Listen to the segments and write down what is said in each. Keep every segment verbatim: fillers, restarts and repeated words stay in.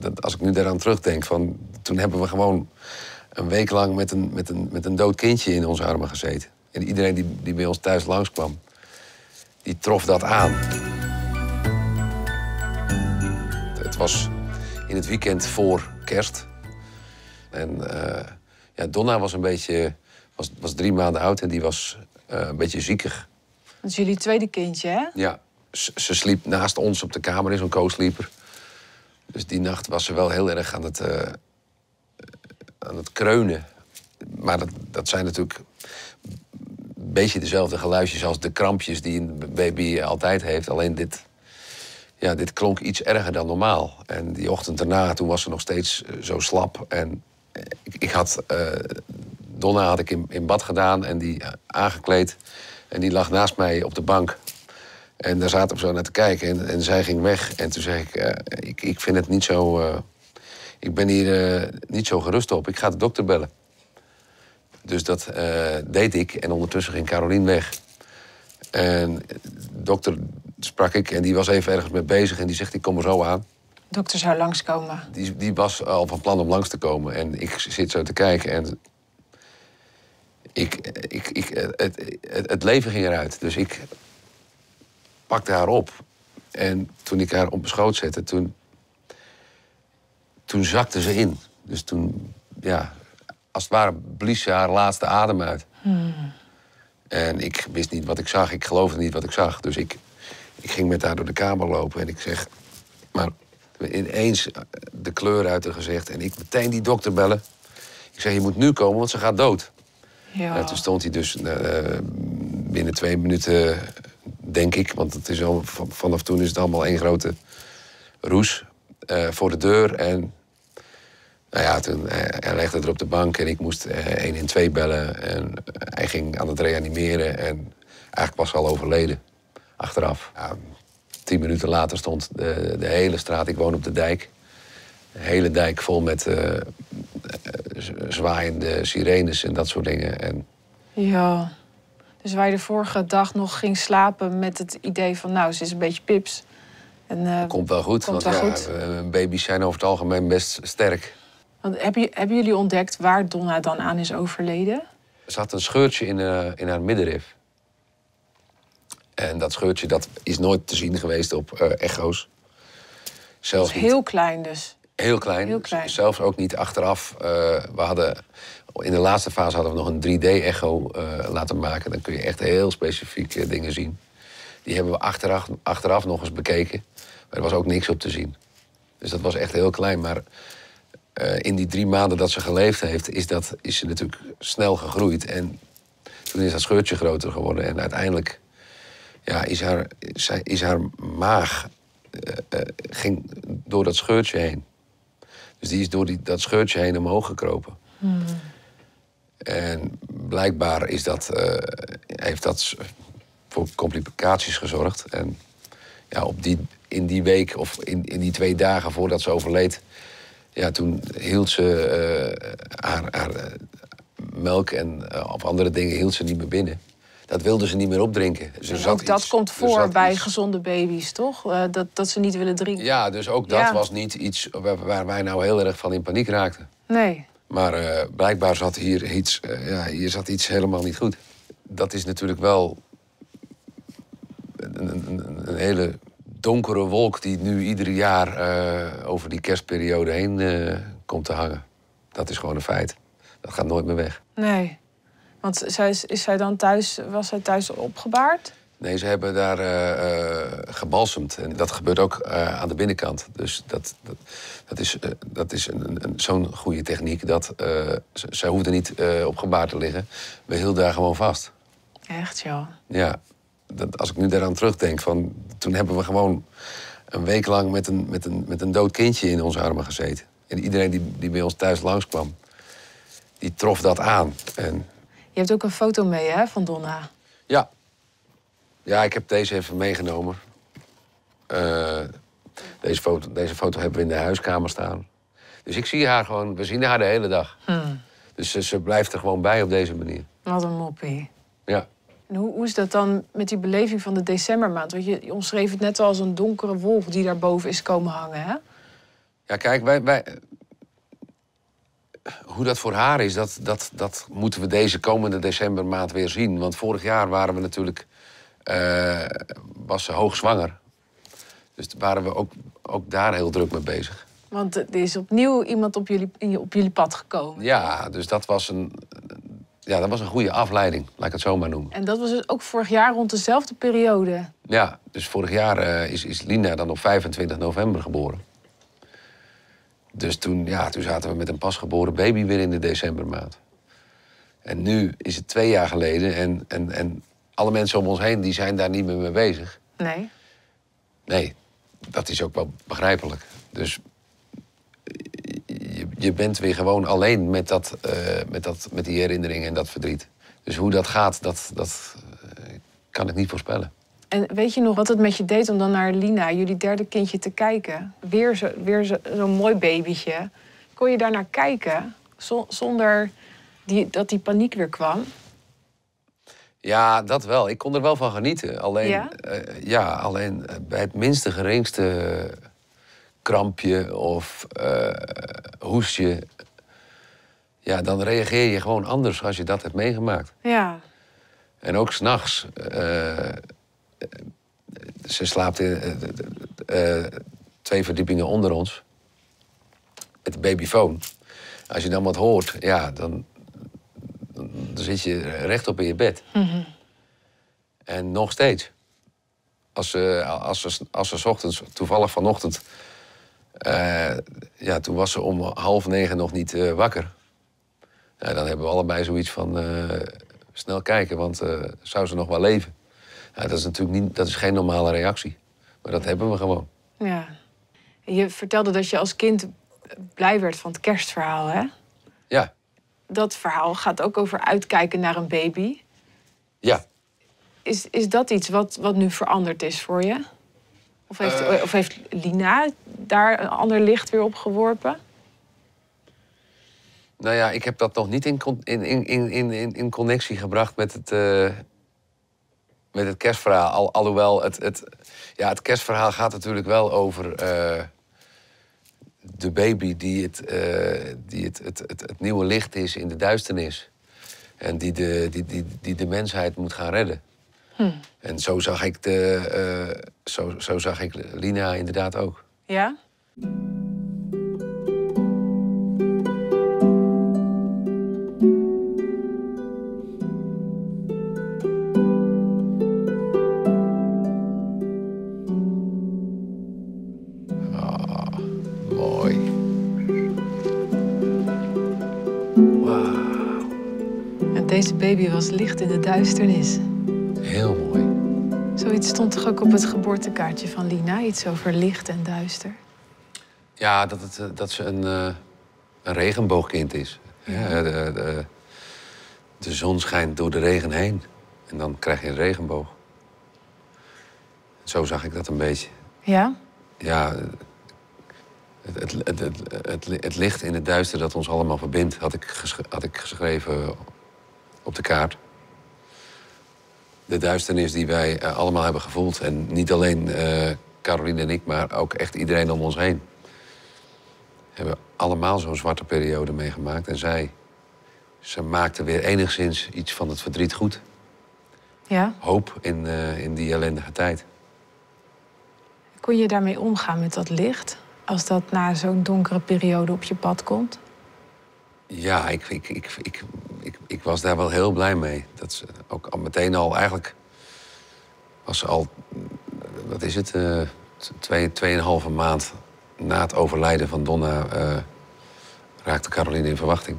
dat, als ik nu daaraan terugdenk, van, toen hebben we gewoon een week lang met een, met een, met een dood kindje in onze armen gezeten. En iedereen die, die bij ons thuis langskwam, die trof dat aan. Het was in het weekend voor kerst. En uh, ja, Donna was een beetje, was, was drie maanden oud en die was uh, een beetje ziekig. Dat is jullie tweede kindje, hè? Ja, ze, ze sliep naast ons op de kamer in zo'n co-sleeper. Dus die nacht was ze wel heel erg aan het, uh, aan het kreunen. Maar dat, dat zijn natuurlijk een beetje dezelfde geluidjes als de krampjes die een baby altijd heeft. Alleen dit, ja, dit klonk iets erger dan normaal. En die ochtend daarna, toen was ze nog steeds uh, zo slap. En ik, ik had, uh, Donna had ik in, in bad gedaan en die uh, aangekleed. En die lag naast mij op de bank. En daar zaten we zo naar te kijken. En, en zij ging weg. En toen zei ik, uh, ik, ik vind het niet zo... Uh, ik ben hier uh, niet zo gerust op. Ik ga de dokter bellen. Dus dat uh, deed ik. En ondertussen ging Carolien weg. En de dokter sprak ik. En die was even ergens mee bezig. En die zegt, ik kom er zo aan. De dokter zou langskomen. Die, die was al van plan om langs te komen. En ik zit zo te kijken. En ik, ik, ik, het, het, het leven ging eruit. Dus ik pakte haar op. En toen ik haar op mijn schoot zette, toen, toen zakte ze in. Dus toen, ja, als het ware blies ze haar laatste adem uit. Hmm. En ik wist niet wat ik zag. Ik geloofde niet wat ik zag. Dus ik, ik ging met haar door de kamer lopen en ik zeg... Maar ineens de kleur uit haar gezicht. En ik meteen die dokter bellen. Ik zeg, je moet nu komen, want ze gaat dood. Ja. En toen stond hij dus uh, binnen twee minuten, denk ik... want het is al, vanaf toen is het allemaal één grote roes uh, voor de deur. En nou ja, toen, uh, hij legde er op de bank en ik moest één in twee bellen. En hij ging aan het reanimeren en eigenlijk was hij al overleden, achteraf. Ja, tien minuten later stond de, de hele straat, ik woon op de dijk... de hele dijk vol met uh, zwaaiende sirenes en dat soort dingen. En ja, dus waar je de vorige dag nog ging slapen met het idee van... nou, ze is een beetje pips. En, uh, komt wel goed, komt want wel ja, goed. baby's zijn over het algemeen best sterk. Want heb je, hebben jullie ontdekt waar Donna dan aan is overleden? Ze had een scheurtje in, uh, in haar middenrif. En dat scheurtje dat is nooit te zien geweest op uh, echo's. Zelfs heel niet. klein dus? Heel klein. Heel klein. Zelfs ook niet achteraf. Uh, we hadden, in de laatste fase hadden we nog een drie D-echo uh, laten maken. Dan kun je echt heel specifiek uh, dingen zien. Die hebben we achteraf, achteraf nog eens bekeken. Maar er was ook niks op te zien. Dus dat was echt heel klein. Maar uh, in die drie maanden dat ze geleefd heeft, is, dat, is ze natuurlijk snel gegroeid. En toen is dat scheurtje groter geworden. En uiteindelijk ja, is, haar, is haar maag uh, uh, ging door dat scheurtje heen. Dus die is door die, dat scheurtje heen omhoog gekropen. Hmm. En blijkbaar is dat, uh, heeft dat voor complicaties gezorgd. En ja, op die, in die week of in, in die twee dagen voordat ze overleed... Ja, toen hield ze uh, haar, haar uh, melk en uh, of andere dingen hield ze niet meer binnen. Dat wilde ze niet meer opdrinken. Ze en zat ook dat iets, komt voor bij iets... gezonde baby's, toch? Uh, dat, dat ze niet willen drinken. Ja, dus ook dat ja. was niet iets waar, waar wij nou heel erg van in paniek raakten. Nee. Maar uh, blijkbaar zat hier iets, uh, ja, hier zat iets helemaal niet goed. Dat is natuurlijk wel een, een, een hele donkere wolk die nu ieder jaar uh, over die kerstperiode heen uh, komt te hangen. Dat is gewoon een feit. Dat gaat nooit meer weg. Nee. Want zij is, is zij dan thuis, was zij thuis opgebaard? Nee, ze hebben daar uh, uh, gebalsemd. En dat gebeurt ook uh, aan de binnenkant. Dus dat, dat, dat is, uh, dat is een, een, zo'n goede techniek. Dat, uh, zij hoefde niet uh, opgebaard te liggen. We hielden daar gewoon vast. Echt, ja. Ja. Dat, als ik nu daaraan terugdenk, van, toen hebben we gewoon een week lang met een, met een, met een dood kindje in onze armen gezeten. En iedereen die, die bij ons thuis langskwam, die trof dat aan. En je hebt ook een foto mee, hè, van Donna? Ja. Ja, ik heb deze even meegenomen. Uh, deze, foto, deze foto hebben we in de huiskamer staan. Dus ik zie haar gewoon, we zien haar de hele dag. Hmm. Dus ze, ze blijft er gewoon bij op deze manier. Wat een moppie. Ja. En hoe, hoe is dat dan met die beleving van de decembermaand? Want je, je omschreef het net al als een donkere wolk die daarboven is komen hangen, hè? Ja, kijk, wij, wij, hoe dat voor haar is, dat, dat, dat moeten we deze komende decembermaand weer zien. Want vorig jaar waren we natuurlijk, uh, was ze hoogzwanger. Dus waren we ook, ook daar heel druk mee bezig. Want er is opnieuw iemand op jullie, op jullie pad gekomen. Ja, dus dat was een, ja, dat was een goede afleiding, laat ik het zo maar noemen. En dat was dus ook vorig jaar rond dezelfde periode? Ja, dus vorig jaar uh, is, is Lina dan op vijfentwintig november geboren. Dus toen, ja, toen zaten we met een pasgeboren baby weer in de decembermaand. En nu is het twee jaar geleden en, en, en alle mensen om ons heen die zijn daar niet meer mee bezig. Nee. Nee, dat is ook wel begrijpelijk. Dus je, je bent weer gewoon alleen met, dat, uh, met, dat, met die herinneringen en dat verdriet. Dus hoe dat gaat, dat, dat uh, kan ik niet voorspellen. En weet je nog wat het met je deed om dan naar Lina, jullie derde kindje, te kijken? Weer zo'n weer zo, zo'n mooi babytje. Kon je daar naar kijken zonder die, dat die paniek weer kwam? Ja, dat wel. Ik kon er wel van genieten. Alleen, ja? Uh, ja, alleen bij het minste geringste krampje of uh, hoestje, ja, dan reageer je gewoon anders als je dat hebt meegemaakt. Ja. En ook 's nachts. Uh, ze slaapt in, uh, uh, twee verdiepingen onder ons met de babyfoon. Als je dan wat hoort, ja, dan, dan zit je rechtop in je bed. Mm-hmm. En nog steeds. Als ze, als ze, als ze 's ochtends, toevallig vanochtend, uh, ja, toen was ze om half negen nog niet uh, wakker. Nou, dan hebben we allebei zoiets van uh, snel kijken, want uh, zou ze nog wel leven? Ja, dat is natuurlijk niet, dat is geen normale reactie. Maar dat hebben we gewoon. Ja. Je vertelde dat je als kind blij werd van het kerstverhaal, hè? Ja. Dat verhaal gaat ook over uitkijken naar een baby. Ja. Is, is dat iets wat, wat nu veranderd is voor je? Of heeft, uh, of heeft Lina daar een ander licht weer op geworpen? Nou ja, ik heb dat nog niet in, in, in, in, in, in connectie gebracht met het, uh, met het kerstverhaal. Al, alhoewel, het, het, ja, het kerstverhaal gaat natuurlijk wel over uh, de baby die, het, uh, die het, het, het, het nieuwe licht is in de duisternis. En die de, die, die, die de mensheid moet gaan redden. Hm. En zo zag ik, de, uh, zo, zo zag ik Lina inderdaad ook. Ja? Oh, mooi. Wauw. En deze baby was licht in de duisternis. Heel mooi. Zoiets stond toch ook op het geboortekaartje van Lina? Iets over licht en duister? Ja, dat, het, dat ze een, uh, een regenboogkind is. Ja. Ja, de, de, de zon schijnt door de regen heen. En dan krijg je een regenboog. Zo zag ik dat een beetje. Ja? Ja, het, het, het, het, het, het licht in het duister dat ons allemaal verbindt, had ik, gesch had ik geschreven op de kaart. De duisternis die wij uh, allemaal hebben gevoeld. En niet alleen uh, Caroline en ik, maar ook echt iedereen om ons heen. Hebben allemaal zo'n zwarte periode meegemaakt. En zij, ze maakte weer enigszins iets van het verdriet goed. Ja? Hoop in, uh, in die ellendige tijd. Kon je daarmee omgaan met dat licht? Als dat na zo'n donkere periode op je pad komt? Ja, ik, ik, ik, ik, ik, ik was daar wel heel blij mee. Dat ze ook al meteen al eigenlijk was ze al, wat is het, uh, twee, tweeënhalve maand na het overlijden van Donna uh, raakte Caroline in verwachting.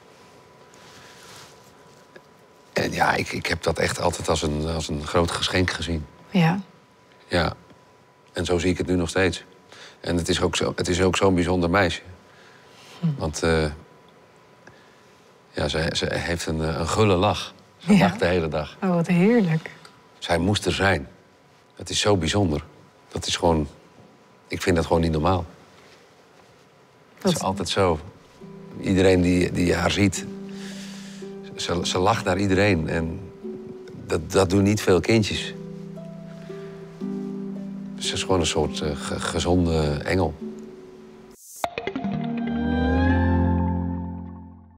En ja, ik, ik heb dat echt altijd als een, als een groot geschenk gezien. Ja. Ja. En zo zie ik het nu nog steeds. En het is ook, zo, het is ook zo'n bijzonder meisje. Hm. Want uh, ja, ze, ze heeft een, een gulle lach. Ze ja. lacht de hele dag. Oh, wat heerlijk. Zij moest er zijn. Het is zo bijzonder. Dat is gewoon... Ik vind dat gewoon niet normaal. Het is altijd zo. Iedereen die, die haar ziet... Ze, ze lacht naar iedereen. En dat, dat doen niet veel kindjes. Ze is gewoon een soort uh, gezonde engel.